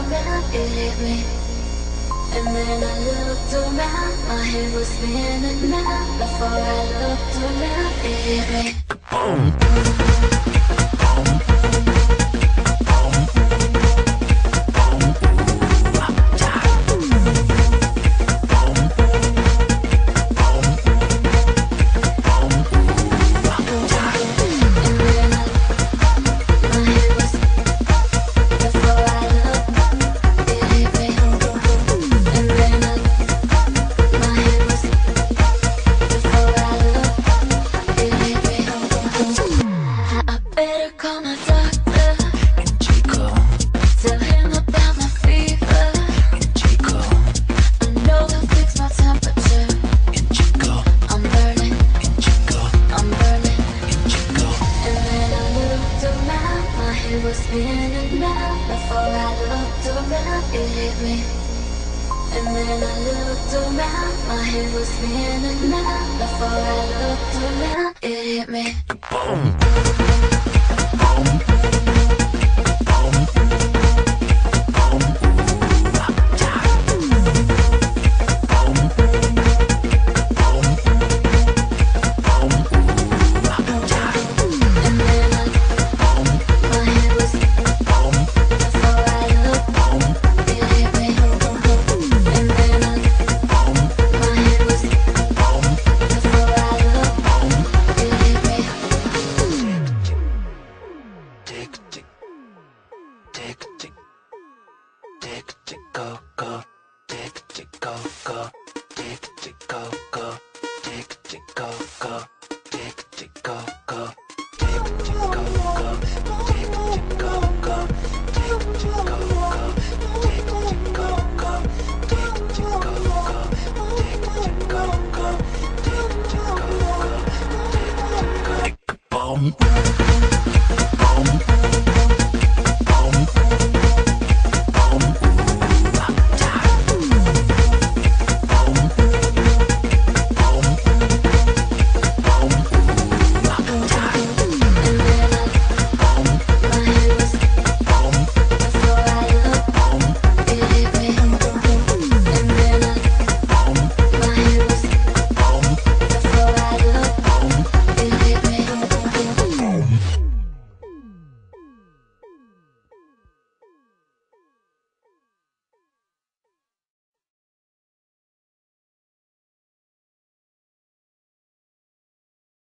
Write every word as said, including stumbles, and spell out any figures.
around, it hit me. And then I looked around, my head was spinning now. Before I looked around, it hit me. Call my doctor and Chica. Tell him about my fever and Chica. I know he'll fix my temperature and Chica. I'm burning and Chica. I'm burning and Chica. And then I looked around, my head was spinning now. Before I looked around, it hit me. And then I looked around, my head was spinning now. Before I looked around, it hit me. Tick, tick, tick, tick, tick, tick, go.